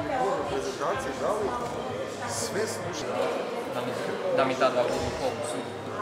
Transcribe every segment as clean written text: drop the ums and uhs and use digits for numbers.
prezentaciji dali sve slušati. Da mi ta dva budu u fokusu.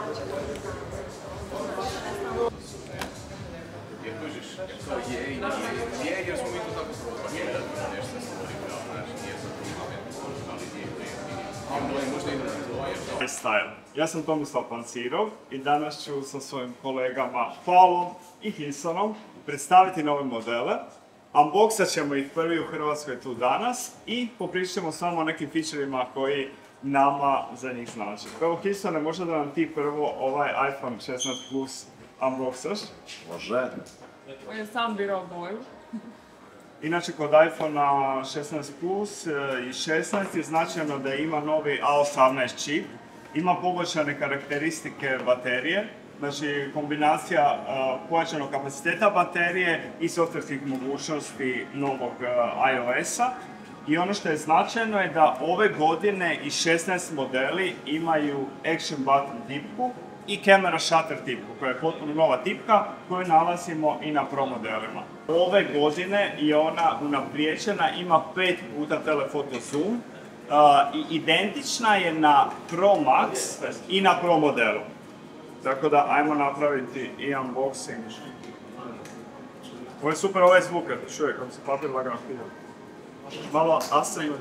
Jer kužiš, to je jer smo mi to tako probali, nešto se stvari, znači nije sad ali nije možda idu na to, iSTYLE. Ja sam Tomislav Pancirov i danas ću sa svojim kolegama Paulom i Hiljsonom predstaviti nove modele. Unboxat ćemo ih prvi u Hrvatskoj tu danas i popričat ćemo samo o nekim featureima koji nama za njih znači. Evo Hiljsone, možda da nam ti prvo ovaj iPhone 16 Plus unboxaš? Može. On je sam birao boju. Inače, kod iPhonea 16 Plus i 16 je značajno da ima novi A18 čip. Ima poboljšane karakteristike baterije, znači kombinacija pojačanog kapaciteta baterije i softverskih mogućnosti novog iOS-a. I ono što je značajno je da ove godine i 16 modeli imaju Action Button tipku i Camera Shutter tipku, koja je potpuno nova tipka koju nalazimo i na Pro modelima. Ove godine je ona unaprijeđena, ima 5 puta telefoto zoom i identična je na Pro Max i na Pro modelu. Tako da ajmo napraviti i unboxing. Ovo je super ovaj zvuk, kad čuje kako se papir lagano pije. Malo asajno.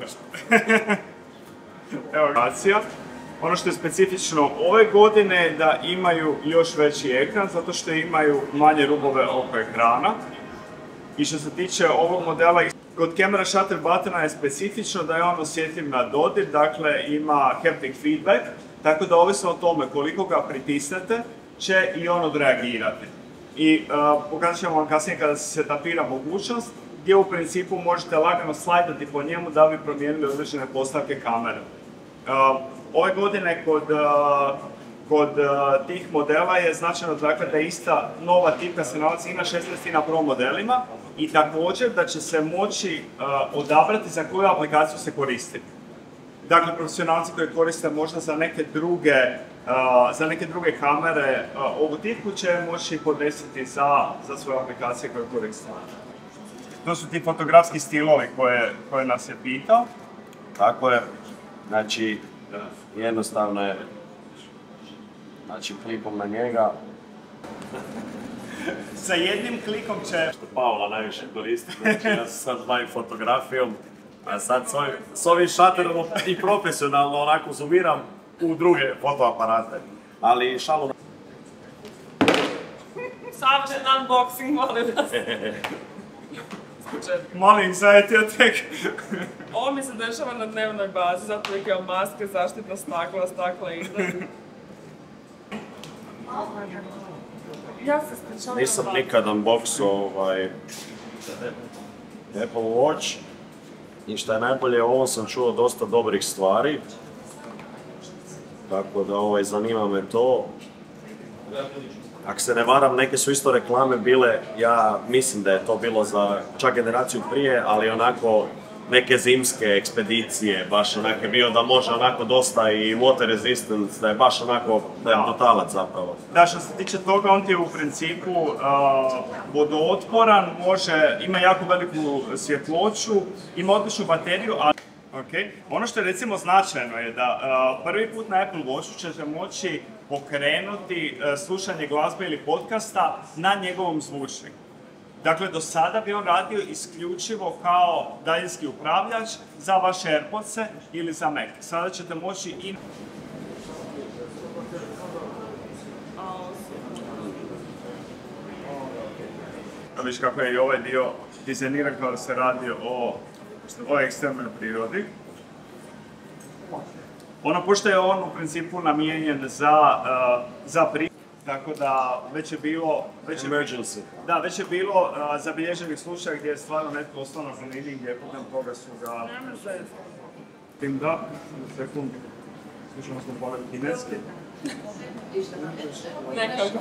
Evo gracija. Ono što je specifično ove godine je da imaju još veći ekran, zato što imaju manje rubove oko ekrana. I što se tiče ovog modela, kod Camera Shutter buttona je specifično da je on osjetljiv na dodir, dakle ima haptic feedback, tako da ovisno o tome koliko ga pritisnete, će i on odreagirati. I pokazat ćemo vam kasnije kada se setapira mogućnost, gdje u principu možete lagano slajdati po njemu da bi promijenili određene postavke kamere. Ove godine kod tih modela je značajno dakle, da ista nova tipka se nalazi i na 16 i na Pro modelima i također da će se moći odabrati za koju aplikaciju se koristi. Dakle, profesionalci koji koriste možda za neke druge kamere ovu tipku će moći podesiti za svoje aplikacije koje koriste. To su ti fotografski stilovi koje nas je pitao. Tako je. Znači, jednostavno je, znači klikom na njega. Sa jednim klikom će... Što Paula najviše koristi, znači ja se sad bavim fotografijom, a sad s ovim šaterom i profesionalno onako zoomiram u druge fotoaparate. Ali šalu na... Savršen unboxing, molim vas. Mali anxiety tek. Ovo mi se dešava na dnevnoj bazi, zato uvijek imam maske, zaštitna stakla iznad. Ja se ispričavam. Nisam nikad unboxao Apple Watch i što je najbolje, o ovom sam čuo dosta dobrih stvari. Tako da zanima me to. Ako se ne varam, neke su isto reklame bile, ja mislim da je to bilo za čak generaciju prije, ali onako neke zimske ekspedicije, baš onak je bio da može onako dosta i water resistance, da je baš onako, da je totalac zapravo. Da, što se tiče toga, on ti je u principu vodootporan, ima jako veliku svjetloću, ima odličnu bateriju, ali... Ono što je recimo značajno je da prvi put na Apple Watchu ćete moći pokrenuti slušanje glazbe ili podcasta na njegovom zvučniku. Dakle, do sada bi on radio isključivo kao daljinski upravljač za vaše AirPodse ili za Mac. Sada ćete moći i... Viš kako je i ovaj dio dizajniran kada se radi o ekstremnoj prirodi. Pošto je on u principu namijenjen za prijevoz, tako da već je bilo... Emergency. Da, već je bilo zabilježenih slučaja gdje je stvarno netko ostao na planini gdje putem toga su ga... Tim da, sekund, slušamo smo poveli kineski. Nekako.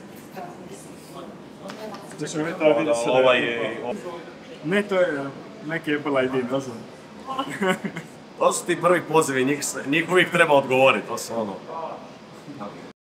Slušamo mi to vidi se da je... Ne, to je neki Apple ID, ne znam. To su ti prvi pozivi, njih uvijek treba odgovoriti, to su ono...